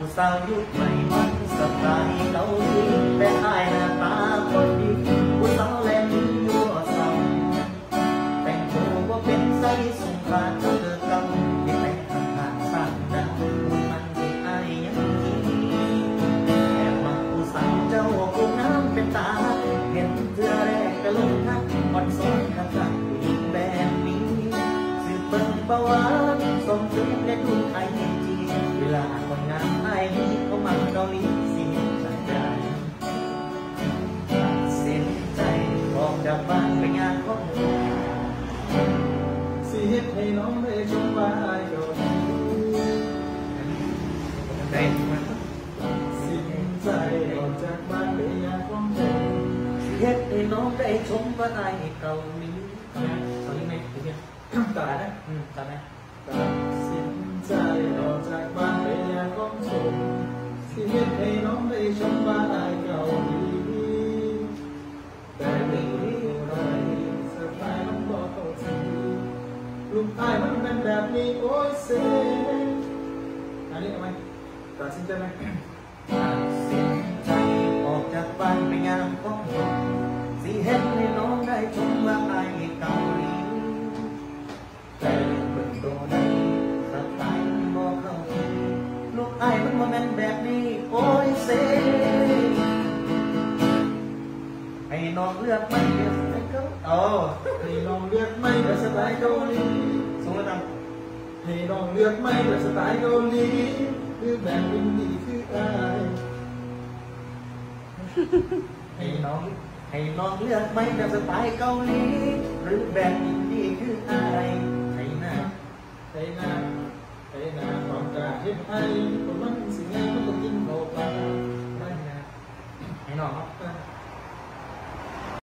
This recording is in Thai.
ผู้สาวยุคใหม่มันสไตล์เกาหลีแต่อายหน้าตาคนดีผู้สาวแลมียั่วสาวแต่งตัวว่าเป็นไซสงครามเธอเก่าที่แต่งทางผ่านสร้างดังมันที่อายยังมีแอบมาผู้สาวเจ้าผู้งามเป็นตาเห็นเธอแรกก็ลงทักอ่อนซ้อนข้างๆผู้หญิงแบบนี้สืบเบิ่งประวัติสมชื่อและดูไอจีเวลาคนงามไอ้นี้เขามาเกาหลีเสียใจเสียใจออกจากบ้านไปงานของสิเฮ็ดให้น้องได้ชมว่าอายเกาหลีได้มาสิ้นใจออกจากบ้านไปงานของเธอเฮ็ดให้น้องได้ชมว่าไอ้เกาหลีเกาหลีไหมเดี๋ยวตานะตาไหมสิ้นใจออกจากบ้านไปงานของเธอสิเฮ็ดให้น้องได้ชมว่าอายเกาหลีแต่ไม่รู้อะไรสไตล์มันบอกเขาทีลูกอายมันเป็นแบบนี้โอ้ยเซ่อันนี้เอาไหมตัดสินใจไหมตัดสินใจออกจากบ้านไปงานของสิเฮ็ดให้น้องได้ชมว่าไอ้เกาหลีแต่เป็นตัวนี้สไตล์บอกเขาทีลูกไอ้มันโมเมนต์แบบนี้โอ้ยเซ่ให้น้องเลือกไม่เลือกไม่ก็ให้น้องเลือกไม่แบบสไตล์เกาหลีสมมติว่าให้น้องเลือกไม่แบบสไตล์เกาหลีหรือแบบอินดี้คืออายให้น้องเลือกไม่แบบสไตล์เกาหลีหรือแบบอินดี้คืออะไรให้นะความกล้าเฮ็ดให้คนมันสิงานมันต้องกินข้าวปลาให้น้องครับ